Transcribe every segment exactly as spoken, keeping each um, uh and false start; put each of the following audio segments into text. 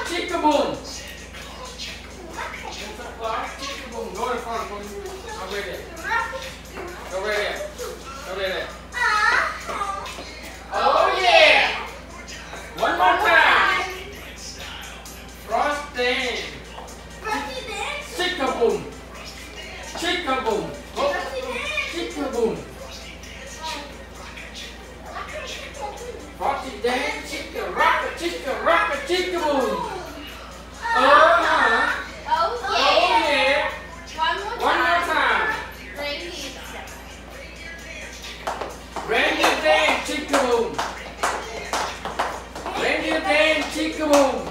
chicken boom. Chicken boom. Go in front. Go right there. Go right there. Go right there. Oh yeah. One more time. Frost dance. Chicken boom. Chicken boom. Go. Chicken boom. Frosty dance, chicken rocker, chicken rocker, chicken boom. Uh-huh. Oh yeah. Oh yeah. One more time. One more time. Reindeer dance, chicken boom. Reindeer dance, chicken boom.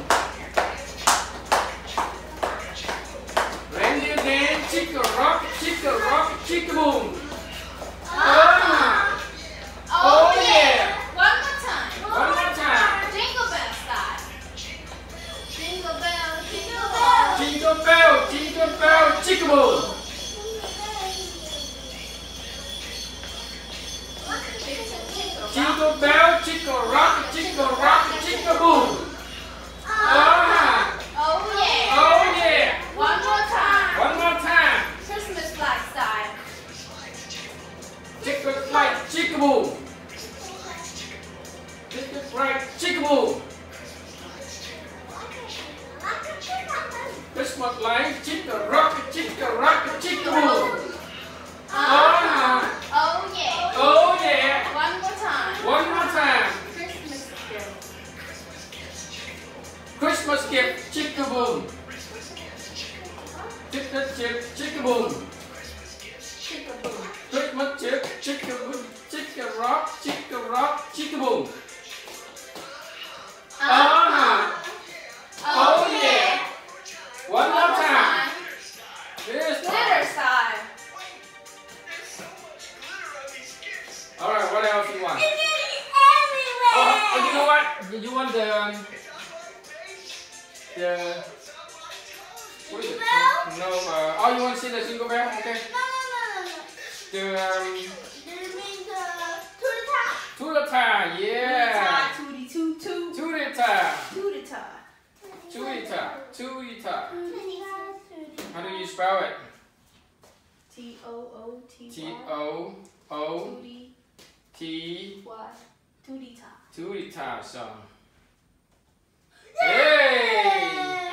Reindeer dance, chicken rocker, chicken rocker, chicken boom. Uh-huh. Oh yeah. One more time. One more time. Jingle bell style. Jingle bell, jingle bell. Jingle bell, jingle bell, chicken boom. Jingle bell, chicken rock, chicken rock, chicken boom. Uh-huh. Oh yeah. Oh yeah. One more time. One more time. Christmas flag style. Chicken flight, chicken boom. Chicken flight, chicken boom. Christmas light, chicken rock, chicken rock, chicken boom. Uh-huh. Oh yeah. Oh yeah. One more time. One more time. Christmas gift. Christmas gift, chicken boom. Chicken chip, chicken boom. Chicken boom. Christmas chip, chicken boom, chicken rock, chicken rock, chicken boom. Uh-huh. Oh yeah. One more time. This Glitter time. style. All right, what else you want? It's Oh, everywhere. oh, you know what? You want the um, the what is it? No. Uh, oh, you want to see the jingle bell? Okay. No, no, no, no, no. The um, This means uh, to the top. Tulita, yeah. Tootie toot toot. Tulita, To the top. Tulita, Tulita. How do you spell it? T O O T T Y. O O Tootie T Y. Tootie top. Tulita song. Hey!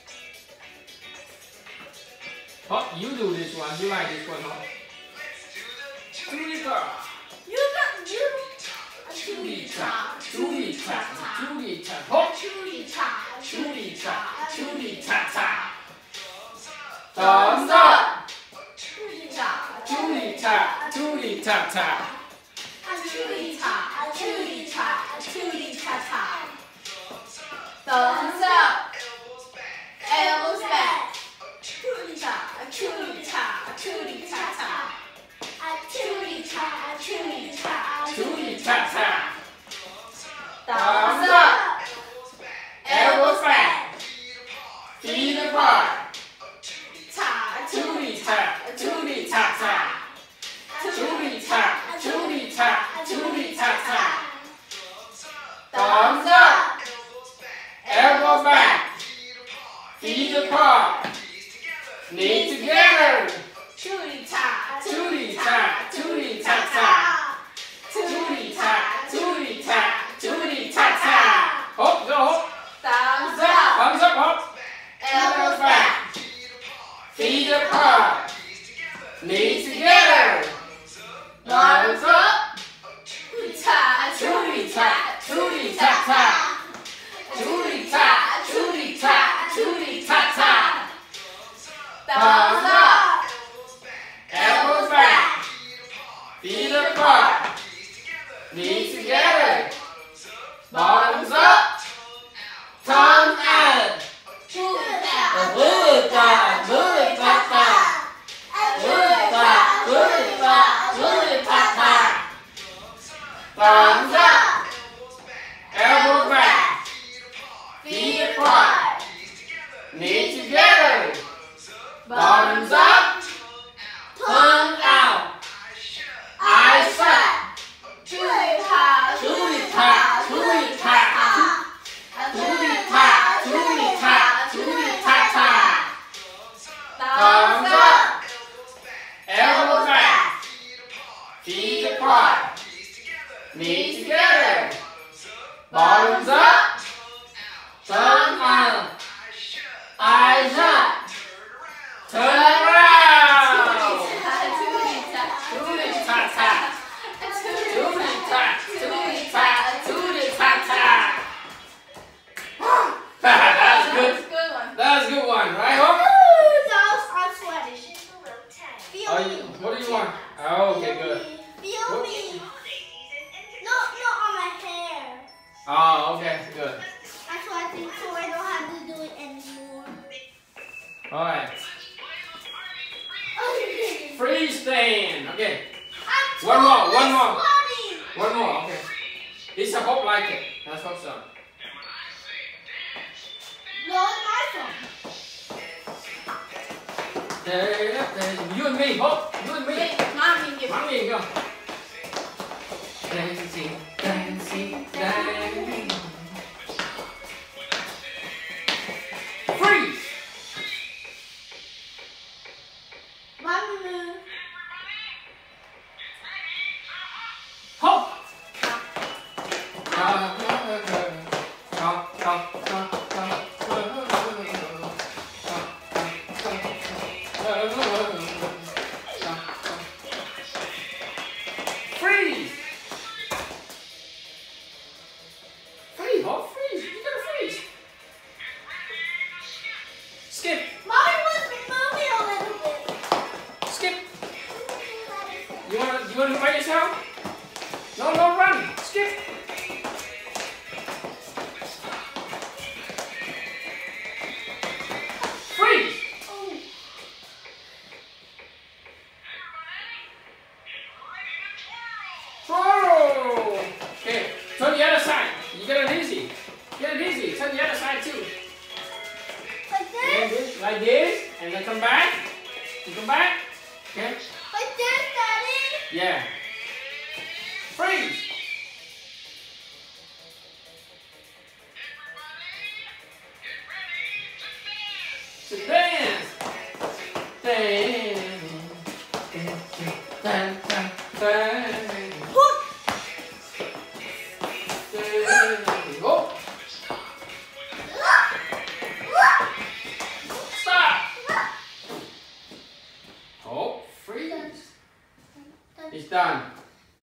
Oh, you do this one. You like this one, huh? Tulita, You got you. Tulita, Tulita, Tulita. Oh, Tootie top. Tulita, Tulita, ta. Thumbs up. Tootie top. Tulita, Tulita, ta. Tootie top. Tootie top. Tootie top. Thumbs up. Elbows back. Tootie top. Tootie top. Tootie top. Tootie top. Tootie top. Tulita, ta. Thumbs up. Elbows back. Feet apart. Ta. Tulita, Tulita, ta. Tulita, Tulita, Tulita, ta. Thumbs up. Elbows back. Feet apart. Knee together. Tootie top. Tootie tap, tootie tap tap. Tootie tap, tootie tap, tootie tap tap. Hop, go hop. Thumbs up. Thumbs up, hop. Elbows back. Feet apart. Knees together. Thumbs up. Ta. Tootie tap, tootie tap tap. Tootie tap, tootie tap, tootie tap tap. Thumbs up. Okay, good. That's why I think so. I don't have to do it anymore. All right. Freeze stand. Okay. I'm One more, one more. sweating. One more. Okay. Lisa hope like it. Let's hope so. No, it's my phone. You and me, hope. You and me. Wait, mommy, give me. Mommy, go. Dancing, dancing, dancing. Freeze. Mommy, move. Hope. Freeze! Freeze, Hope, freeze. You gotta freeze. Skip, Mommy wants to move me a little bit. skip. You wanna, you wanna fight yourself? No, no, run. Skip. Freeze. Oh. Twirl. Okay, turn the other side. You get it easy. Get it easy. Turn the other side too. Like And this? this, like this, and then come back. You come back. Okay. Like this, Daddy? Yeah. Freeze. To dance. Dance. Dance. Dance. Dance. Hook. Oh, stop. Oh, freeze. It's done.